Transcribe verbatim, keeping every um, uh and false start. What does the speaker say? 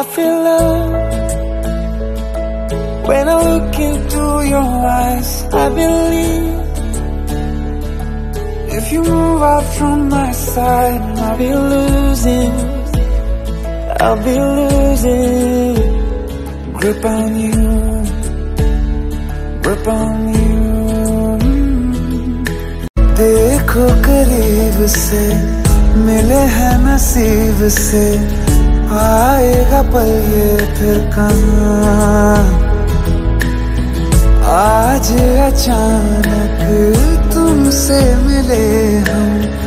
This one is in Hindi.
I feel love when I look into your eyes. I believe if you move out from my side, I'll be losing, I'll be losing grip on you, grip on you. देखो करीब से मिले हैं नसीब से, आएगा पल ये फिर कहाँ। आज अचानक तुमसे मिले हम,